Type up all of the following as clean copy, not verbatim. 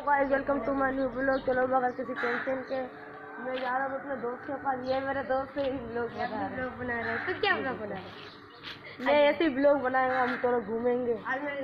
Guys welcome to my new blog. चलो बगैर किसी टेंशन के मैं जा रहा हूँ अपने दोस्त के पास। ये मेरे दोस्त से ही ब्लॉग बना रहे हैं। तो क्या ब्लॉग बना रहे हैं? मैं ऐसे ही ब्लॉग बनाएंगे, हम थोड़ा घूमेंगे। आज मैं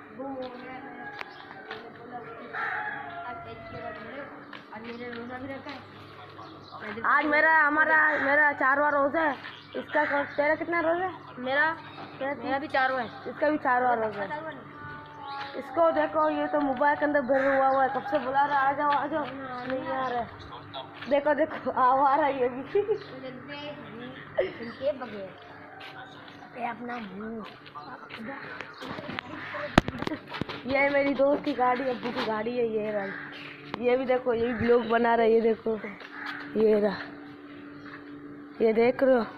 आज मेरा 4वां रोज़ है। इसका तेरा कितना रोज़ है? मेरा भी 4वां है। इसका भी 4वां रोज़ है। इसको देखो, ये तो मोबाइल के अंदर भर हुआ है। कब से बुला रहा, आ जाओ नहीं आ रहा है। देखो देखो आ रहा है ये भी। अपना ये मेरी दोस्त की गाड़ी, अब्बू की गाड़ी है। ये रहा, ये भी देखो, ये भी ब्लॉग बना रहा है। ये देखो, ये रहा, ये देख रहे हो।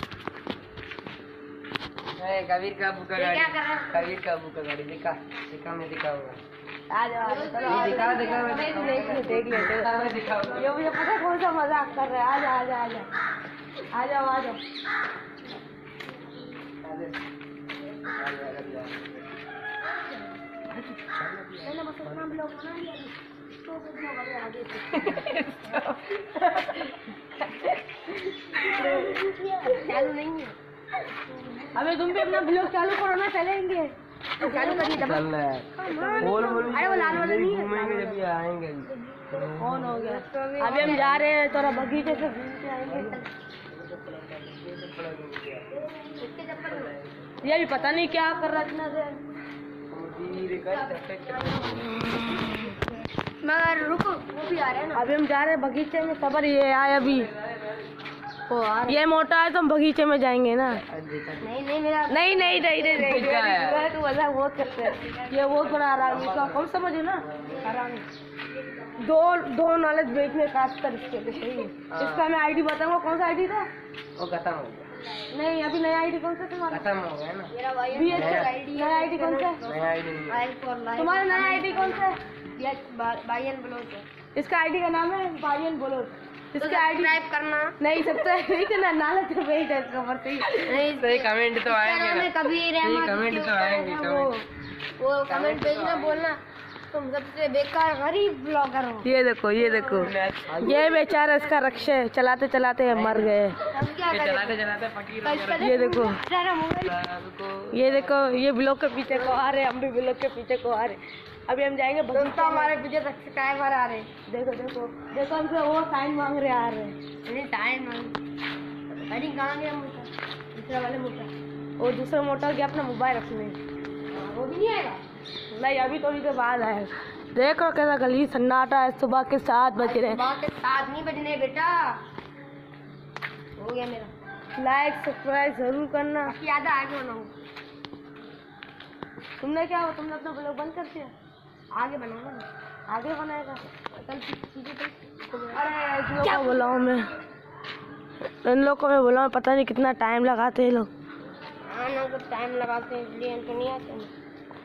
कबीर का अब्बू का गाड़ी, कबीर का अब्बू का गाड़ी दिखा मैं दिखाऊंगा। देख ले। ये मुझे पता कौन सा मजाक कर रहा है। आ जाओ। मैंने बस अपना ब्लॉग बना लिया तो चालू नहीं है। अबे तुम भी अपना ब्लॉग चालू करो ना, चलेंगे। चालू करिए चल रहा है। अरे वो लाल वाला नहीं है, घूमेंगे जब आएंगे। ऑन हो गया। अभी हम जा रहे हैं, थोड़ा बगीचे से घूम के आएंगे। ये भी पता नहीं क्या कर रहा इतना देर। मगर रुको, वो भी आ रहे हैं ना। अभी हम जा रहे हैं बगीचे में। सबर, ये आए अभी। ये मोटा है तो हम बगीचे में जाएंगे ना। नहीं मेरा नहीं तू मजाक बहुत करते हैं। ये बहुत बड़ा आराम का कौन समझे ना। आराम दो नॉलेज बेचने का इसके लिए सही है। इसका मैं आईडी बताऊंगा। कौन सा आईडी था? वो खत्म हो गया। नहीं, अभी नया आईडी कौन सा तुम्हारा? खत्म हो गया ना। नया आईडी कौन सा? तुम्हारा नया आईडी कौन सा है? बायन ब्लॉग। इसका आईडी का नाम है बायन ब्लॉग। इसका आईडी टाइप करना नहीं सब्सक्राइब नहीं करना, नालच वेट है इसका। पर सही कमेंट तो आएंगे, कबीर कमेंट तो आएंगे। वो कमेंट भेजना, बोलना तुम सबसे बेकार गरीब ब्लॉगर हो। ये देखो ये बेचारा इसका रक्षा चलाते चलाते मर गए। चलाते फकीर। ये देखो ये ब्लॉग के पीछे को आ रहे, हम भी ब्लॉग के पीछे को आ रहे। अभी हम जाएंगे बगीचा। हमारे पीछे सब्सक्राइबर आ रहे। देखो हमसे वो साइन मांग रहे आ रहे। नहीं साइन मांग अरे कहाँ गया मोटा? दूसरा वाले मोटा, और दूसरा मोटा गया अपना मोबाइल रखने। वो भी नहीं आएगा। नहीं, अभी थोड़ी देर बाद आएगा। देखो कैसा गली सन्नाटा है। सुबह के 7 बज रहे। सुबह के 7 नहीं बजने बेटा। हो गया मेरा। लाइक सब्सक्राइब जरूर करना। याद आगे बनाऊँ। तुमने अपना ब्लॉग बंद कर दिया? आगे बनाऊंगा ना। आगे बनाएगा कल क्या बोलाऊँ मैं? इन लोग को मैं बोला पता नहीं कितना टाइम लगाते हैं लोग। टाइम लगाते हैं इसलिए इनको नहीं आते।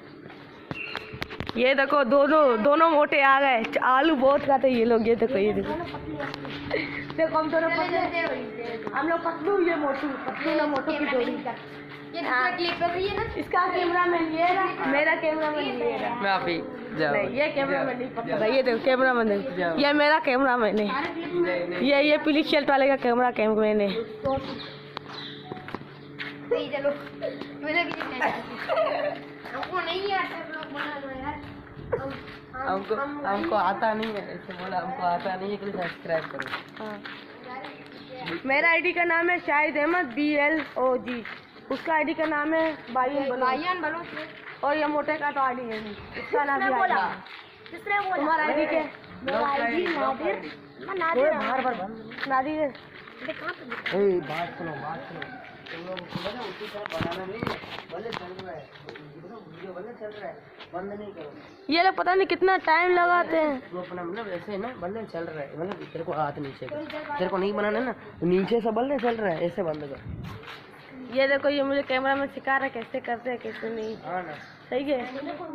ये देखो दोनों मोटे आ गए। आलू बहुत खाते ये लोग। ये देखो हम दोनों पतले, हम लोग पतलू, ये पतलू ना मोटू की जोड़ी। इसका कैमरामैन ये रहा, मेरा कैमरामैन ये रहा। मैं अभी नहीं, ये कैमरामैन नहीं पकड़ा। ये देखो कैमरामैन है, ये मेरा कैमरामैन है। ये पीली शर्ट वाले का कैमरामैन है। चलो हमको नहीं आता ब्लॉग बनाना यार। हमको आता नहीं है। ऐसे बोला हमको आता नहीं है कि सब्सक्राइब करो। हाँ। मेरा आईडी का नाम है शाहिद अहमद BLOG। उसका आईडी का नाम है बायन बलोच। और ये मोटे का तो आईडी है, इसका नाम भी है। तुम्हारा आईडी क्या है? मेरा आईडी नादिर नादिर है। बात सुनो उसी तरह बनाना नहीं है। भले चल रहा है वीडियो, भले चल रहा है, बंद नहीं करो। ये लोग पता नहीं कितना टाइम लगाते हैं। वो अपना मतलब ऐसे ना बल्ले चल रहा है, मतलब तेरे को हाथ नीचे कर, तेरे को नहीं बनाना ना, नीचे से बल्ले चल रहा है, ऐसे बंद कर। ये देखो ये मुझे कैमरा में सिखा रहा है कैसे करते हैं कैसे नहीं। हाँ ना, सही है।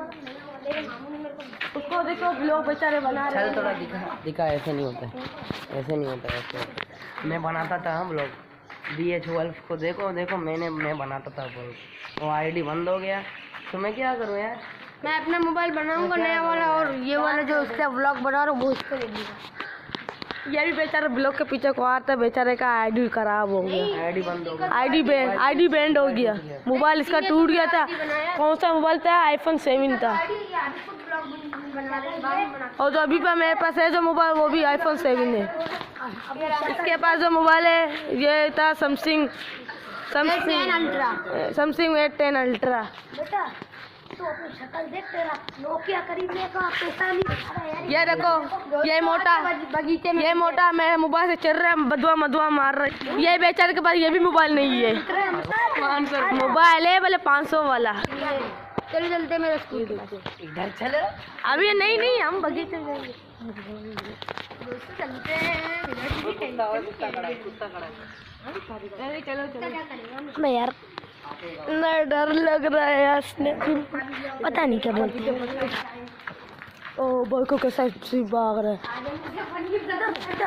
उसको देखो ब्लॉग बेचारे बना रहे हैं। थोड़ा दिखा ऐसे नहीं होता ऐसे मैं बनाता था ब्लॉग। BH12 को देखो मैं बनाता था ब्लॉग। वो आईडी बंद हो गया तो मैं क्या करूँ यार। मैं अपना मोबाइल बनाऊंगा नया वाला, और ये वाला जो उसका व्लॉग बना रहा हूँ वो उसको ले लूँगा। ये भी बेचारा ब्लॉग के पीछे को आता, बेचारे का आईडी खराब हो गया, आईडी बंद हो गई, आईडी बैंड हो गया, मोबाइल इसका टूट गया था। कौन सा मोबाइल था? आईफोन 7 था। और जो अभी पे मेरे पास है जो मोबाइल वो भी आईफोन 7 है। इसके पास जो मोबाइल है ये था समसंग A10 अल्ट्रा। बेटा तो अपनी शक्ल देख, तेरा नोकिया खरीदने का पैसा नहीं दिखा रहा है। ये देखो, ये मोटा बगीचे में, ये मोटा मेरे मोबाइल से चल रहा है, बदुआ मार रहा है। ये बेचारे के पास ये भी मोबाइल नहीं है, मोबाइल है बोले 500 वाला। चलो चलते मेरे स्कूल इधर चले। अभी नहीं, हम बगीचे जाएंगे। चलते हैं। मैं यार इतना डर लग रहा है यार, पता नहीं क्या बोलते हैं। ओ बॉय को कैसा भाग रहा है।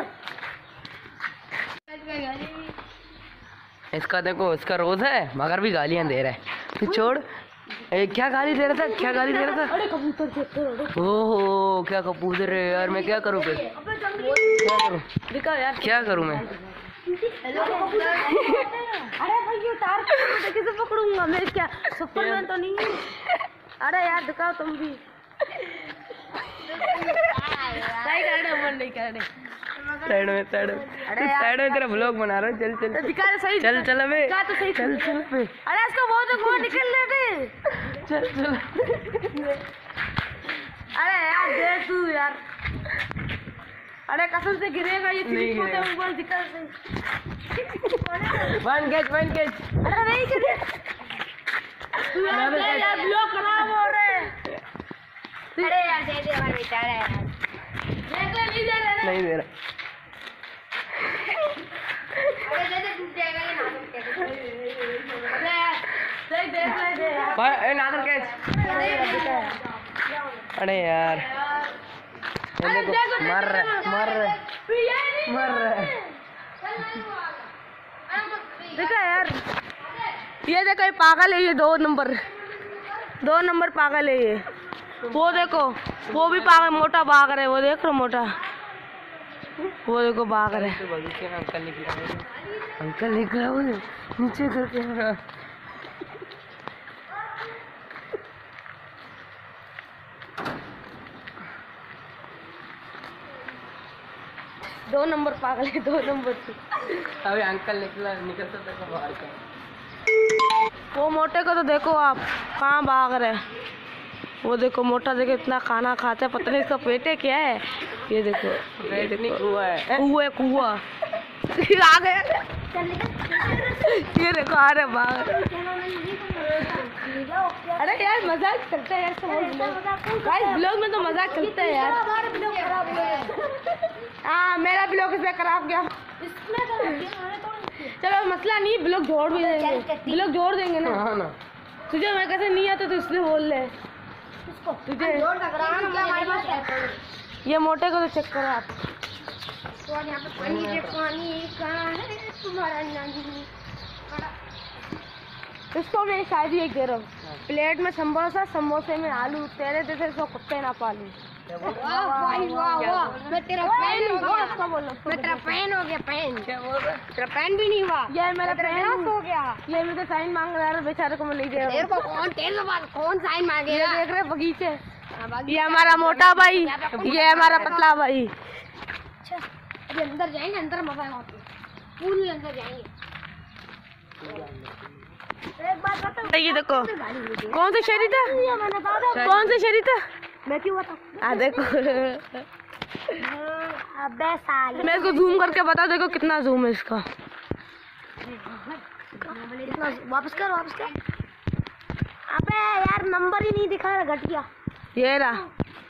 इसका देखो, इसका रोज है मगर भी गालियां दे रहा है। तू छोड़। क्या गाली दे रहा था? अरे कबूतर चेक ओहो, क्या कबूतर है यार, मैं क्या करूँ फिर? दिखा यार, क्या करूँ मैं? अरे भाई ये तार कैसे पकड़ूंगा मैं? क्या सुपरमैन तो नहीं है? अरे यार दिखाओ तुम भी। नहीं कर रहे। साइड में तेरा ब्लॉग बना रहा हूँ। चल दिखा दे सही, चल अबे, दिखा तो सही। चल अबे, अरे इसको बहुत निकल लेते। चल। अरे यार देख तू यार, अरे कसम से गिरेगा ये। मोबाइल दिखा सही। One catch. अरे नहीं गिरे यार, ब्लॉक खराब हो रहे हैं। अरे यार दे दे हमारे बेचारा यार, नहीं दे रहा। अरे दे दे, टूट जाएगा ये नादर कैच। अरे यार ये देखो, मर रहा है। देखा यार, ये देखो ये पागल है, ये 2 नंबर पागल है ये। वो देखो वो भी पागल, मोटा भाग रहा है, वो देख रहा मोटा, वो देखो भाग रहा है। बगीचे में अंकल निकला वो नीचे करके। 2 नंबर पागल है, 2 नंबर से। अभी अंकल निकलता था बाहर का। वो मोटे को तो देखो आप कहाँ भाग रहे हैं। वो देखो मोटा, देखो इतना खाना खाता है, पता नहीं इसका पेट है क्या है। ये देखो कुआ आ गया। ये देखो आ रहे भाग। अरे यार मजाक करते हैं यार, ब्लॉग में तो मजाक करते हैं यार। हाँ मेरा ब्लॉग इसमें खराब गया। चलो मसला नहीं, ब्लॉग जोड़ भी देंगे, ना। तुझे मैं कैसे नहीं आता तो इसलिए बोल ले तुझे। ये मोटे को तो चेक करो आप। इसको मैं शायद ही एक दे रहा हूँ, प्लेट में समोसा, समोसे में आलू, तेरे जैसे इसको कुत्ते ना पालू। वाह, मैं तेरा फैन हो गया। मैं तेरा फैन हो गया। तेरा फैन भी नहीं हुआ, ये मेरा फैन हो गया। ये मुझे साइन मांग रहा है, बेचारे को मैं नहीं दे रहा हूँ। कौन साइन मांगेगा? देख रहे बगीचे, ये हमारा मोटा भाई, ये हमारा पतला भाई। अभी अंदर जाएंगे, अंदर मजा है, पूल अंदर जाएंगे। एक बात बता, ये देखो कौन सा शहरी था, कौन सा शहरी था, मैं क्यों बताऊं? देखो अबे साले, मैं इसको जूम करके बता, देखो कितना जूम है इसका। वापस कर। अबे यार नंबर ही नहीं दिखा रहा, घट गया। ये रहा,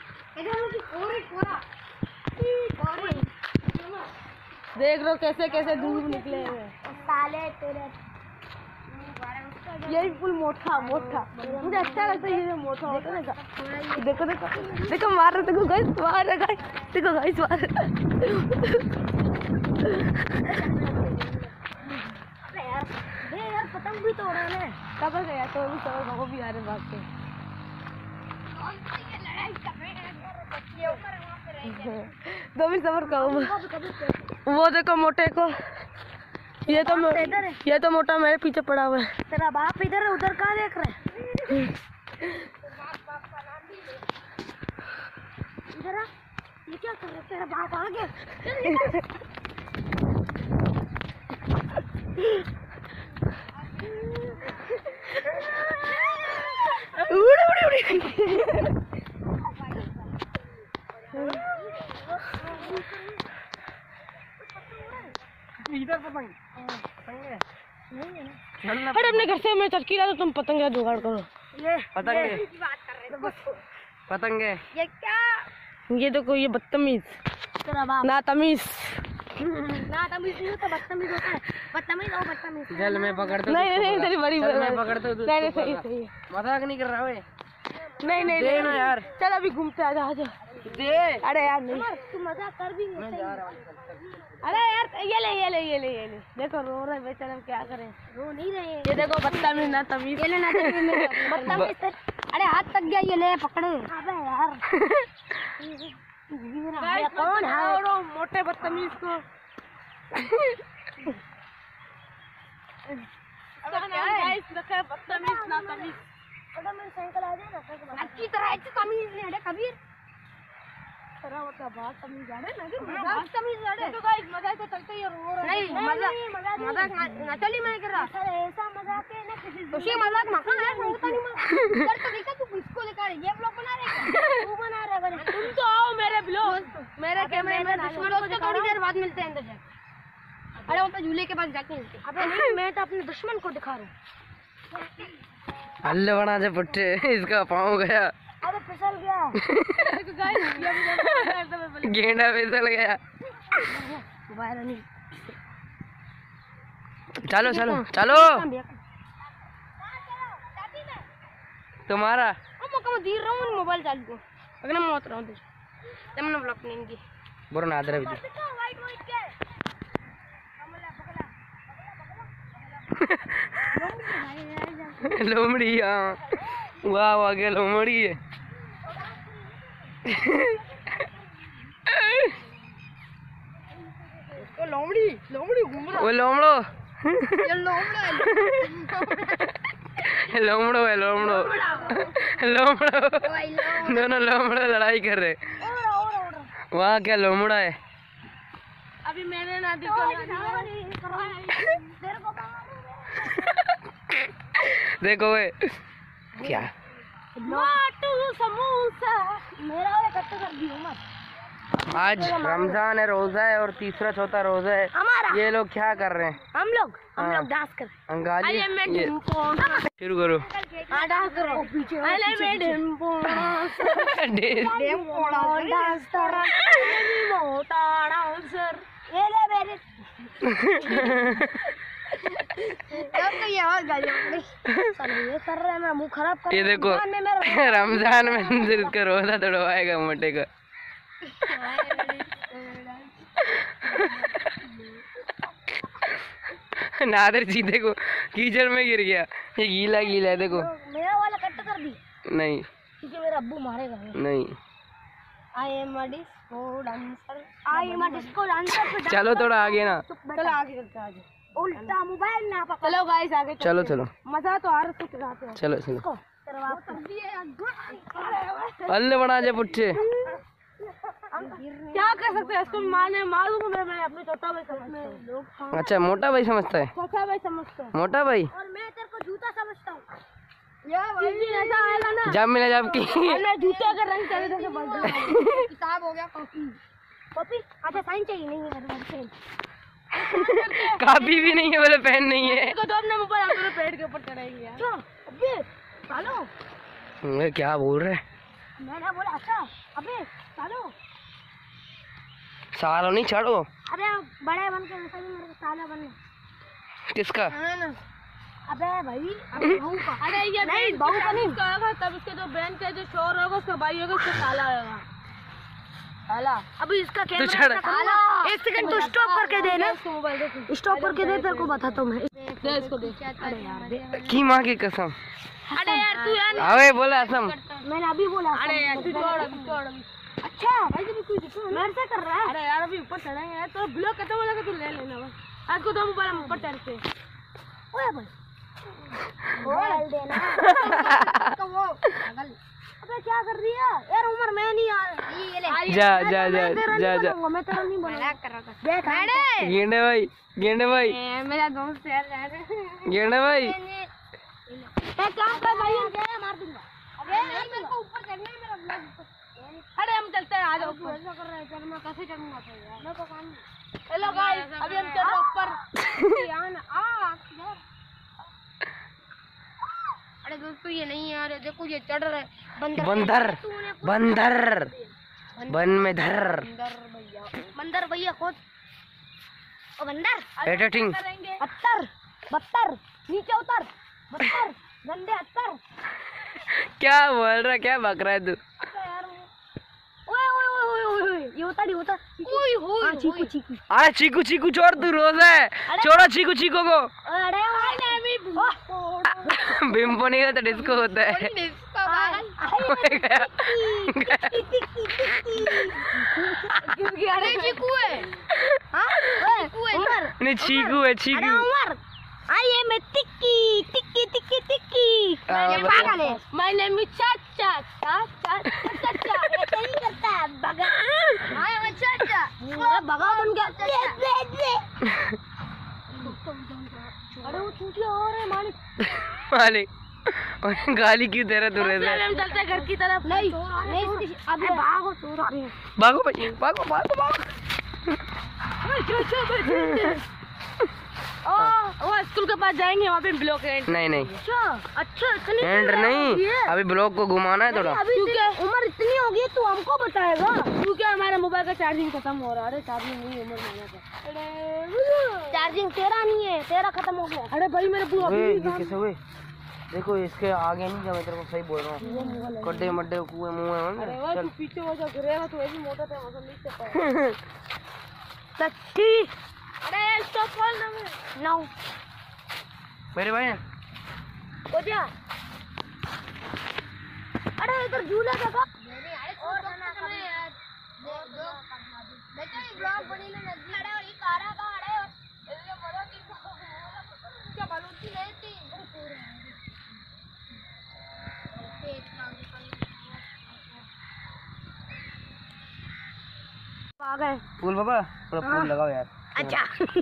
देख लो कैसे कैसे धूप निकले हुए साले तेरे। ये फुल मोटा मुझे अच्छा लगता है ये मोटा होता है ना। देखो मार रहे, देखो गाइस मार रहे, देखो गाइस मार रहे। यार पतंग भी तोड़ा है। कब गया तो भी आ रहे भाग के। दो मिनट सबर करो। वो देखो मोटे को, ये तो मोटा मेरे पीछे पड़ा हुआ है। तेरा बाप इधर है, उधर कहाँ देख रहा है? इधर आ, ये क्या कर रहा है? तेरा बाप आ गया। इधर पतंग अरे अपने घर से मैं चटकी ला, तो तुम पतंग का जुगाड़ करो। पतंगे ये क्या? ये देखो, ये बदतमीज, तेरा बाप ना तमीज। ना तमीज नहीं होता, बदतमीज होता है। बदतमीज और बदतमीज। जल में पकड़ दो। नहीं तेरी बड़ी मैं पकड़ दो। नहीं सही है। मजाक नहीं कर रहा है। नहीं दे ना यार। चल अभी घूमते आजा। दे। अरे यार नहीं, तू मजाक कर भी नहीं। अरे यार ये ले। देखो रो रहे बेचारे, हम क्या करें। रो नहीं रहे। ये देखो बदतमीज ना तमीज। ये ले ना बदतमीज। अरे हाथ तक गया, ये ले पकड़े। अबे यार ये कौन है? मोटे बदतमीज को। बदतमीज ना तमीज। साइकिल आ जाए ना अच्छी तरह तमीज नहीं है कबीर। बहुत तमीज आ रहा है तो मजाक तो चलते ही रो रहा है। नहीं मजाक नचली मैं कर रहा। सर ऐसा मजाक है ना किसी से मजाक मत कर। होता नहीं मैं तो देखा तू किसको दिखा रही है? ये ब्लॉग बना रहे तू बना रहा है। तुम तो आओ मेरे ब्लॉग, मेरे कैमरे में दुश्मनों को थोड़ी देर बाद मिलते हैं अंदर। अरे वो तो झूले के पास जाके मिलते। अबे नहीं, मैं तो अपने दुश्मन को दिखा रहा हूँ। हल्ले बना जे पुट्टे, इसका पाँव गया। अरे फिसल गया। गेंडा फिसल गया। चलो तुम्हारा दीर रहा हूँ मोबाइल चालू को। अगर मैं मत रहा हूँ तमने ब्लॉक नहीं की बुरा ना आदर लोमड़ी। हाँ वाह क्या लोमड़ी है। लोमड़ी घूम रहा। वो लोमड़ो ये लोमड़ा है। लोमड़ो है लोमड़ो। दोनों लोमड़ो लड़ाई कर रहे। वहाँ क्या लोमड़ा है। अभी मैंने ना देखो। देखो वे क्या समोसा मेरा वाला कट कर दी उमर। आज रमजान है, रोजा है और तीसरा चौथा रोजा है। हमारा ये लोग क्या कर रहे हैं? हम लोग डांस कर रहे हैं। अंगाली शुरू करो। हाँ डांस करो। पीछे ये ले मेरे ये आवाज ये कर रहा है। मैं मुंह खराब कर। ये देखो रमजान में सिर्फ का रोजा तोड़वाएगा मोटे का। नादर जी देखो कीचड़ में गिर गया। ये गीला है देखो। मेरा वाला कट कर दी नहीं क्योंकि मेरा अब्बू मारेगा। नहीं I am a disco dancer. चलो थोड़ा आगे ना। चलो आगे चलते आगे। उल्टा मोबाइल ना पकड़। चलो गाइस आगे चलो मजा तो आ रहा है। चलो तेरा बाप अल्ले बना जे पुट्ठे। क्या कर सकते हैं इसको। मालूम है मैं अपने छोटा भाई समझता हूँ। अच्छा मोटा भाई समझता है। छोटा भाई समझता है। मोटा भाई और मैं तेरे को जूता समझता हूँ। ऐसा आएगा ना जब मिला जब की जूते का रंग चले जैसे किताब हो गया कॉपी। अच्छा साइन चाहिए नहीं है। काफी भी नहीं है बोले पेन नहीं है। तो अपने मोबाइल अपने पेट के ऊपर चढ़ाएंगे यार। अबे सालो ये क्या बोल रहे? मैंने बोला अच्छा। अबे सालो सालों नहीं चढ़ो। अरे बड़े बन के वैसा भी मेरे को साला बनना। किसका? अबे भाई बहू का। अरे ये नहीं बहू का नहीं। होगा तब उसके जो बहन के जो शोर होगा उसका भाई होगा उसका साला होगा। अभी इसका तू चढ़। एक सेकंड तो स्टॉप करके दे ना, स्टॉप करके दे, तेरे को बताता हूँ मैं। इसको दे। अरे यार दे। की माँ की कसम। अरे यार तू यार, अबे बोला असम। मैंने अभी बोला। अरे यार तू छोड़ अभी। अच्छा भाई तू कुछ मेरे से कर रहा है। अरे यार अभी ऊपर चढ़ेंगे यार, तो ब्लॉक खत्म हो जाएगा, तू ले लेना बस। आज को 2 ऊपर हम ऊपर चढ़ते हैं। ओए भाई बोल देना तो वो पागल। अबे क्या कर रही है यार उमर? मैं नहीं यार, ये ले जा जा जा जा जा। मैं तेरा नहीं बना कर रहा था। देख गेंडे भाई, गेंडे भाई, मेरा दोस्त यार जा रहे। गेंडे भाई। मैं काम कर भाई, मार दूंगा। अबे मेरे को ऊपर चढ़ना है, मेरा ब्लॉग। अरे हम चलते हैं, आ जाओ तू ऊपर। ऐसा कर रहा है, चल मैं कैसे चढ़ूंगा फिर यार? मैं तो काम नहीं। हेलो गाइस, अभी हम चढ़ रहे हैं ऊपर। यहाँ ना आ यार। अरे दोस्तों ये नहीं यार, देखो ये चढ़ रहा है। बंदर, बंदर, बन में धर। बंदर भैया खुद। ओ बंदर एडिटिंग। अत्तर बत्तर, नीचे उतर बत्तर, गंदे अत्तर। क्या बोल रहा, क्या बक रहा है तू? ओए ओए ओए ओए ओए, ये उतर, ये उतर। ओए ओए चीकू चीकू। अरे चीकू चीकू छोड़, तू रोज है। छोड़ो चीकू चीकू को। अरे मैंने भी बिम्बो नहीं होता, डिस्को होता है। अरे चीकू है। हाँ चीकू है उमर। नहीं चीकू है, चीकू। अरे उमर आइए मैं टिक्की टिक्की टिक्की टिक्की। ये पागल है। माय नेम इज चाचा। चाचा ऐसे नहीं करता है बगा। हाँ मैं चाचा। अरे बगा बन गया। अरे वो चूतिया हो रहे मालिक। मालिक और गाली क्यों दे रहा तू रे? हम चलते हैं घर की तरफ। नहीं नहीं अबे भागो चोर आ रहे हैं। भागो भाई, भागो भागो भागो। वो स्कूल के पास जाएंगे, वहाँ पे ब्लॉक है। नहीं नहीं, अच्छा इतनी एंड नहीं, अभी ब्लॉक को घुमाना है थोड़ा। अभी उम्र इतनी होगी तू हमको बताएगा। क्योंकि हमारा मोबाइल का चार्जिंग खत्म हो रहा है। अरे चार्जिंग नहीं, उम्र महीना का। चार्जिंग तेरा नहीं है, तेरा खत्म हो गया। अरे भाई मेरे बुआ ये कैसे हुए? देखो इसके आगे नहीं जा, मैं तेरे को सही बोल रहा हूँ। गड्ढे मड्डे कुएं मुँह अरे है। वाह, चल तू पीछे हो जा, गिरेगा तो ऐसी मोटा था, मसल नहीं सकता। सच्ची अरे स्टॉप कॉल ना नौ मेरे भाई हो जा। अरे इधर झूला जगह आ गए। फूल बाबा, थोड़ा फूल लगाओ यार। अच्छा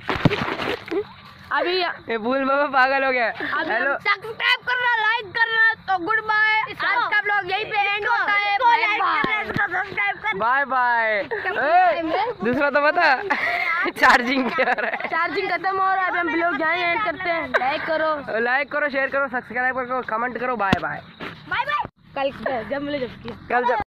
अभी ये फूल बाबा पागल हो गया। हेलो, सब्सक्राइब करना, लाइक करना। तो गुड बाय, आज का ब्लॉग यहीं पे एंड होता है। सब्सक्राइब करना। Bye bye. दूसरा तो बता। चार्जिंग क्या हो रहा है? चार्जिंग खत्म हो रहा है, अभी हम ब्लॉग यहाँ एंड करते हैं। लाइक करो, शेयर करो, सब्सक्राइब करो, कमेंट करो। Bye bye. Bye bye. कल जब मिले जब किया कल जब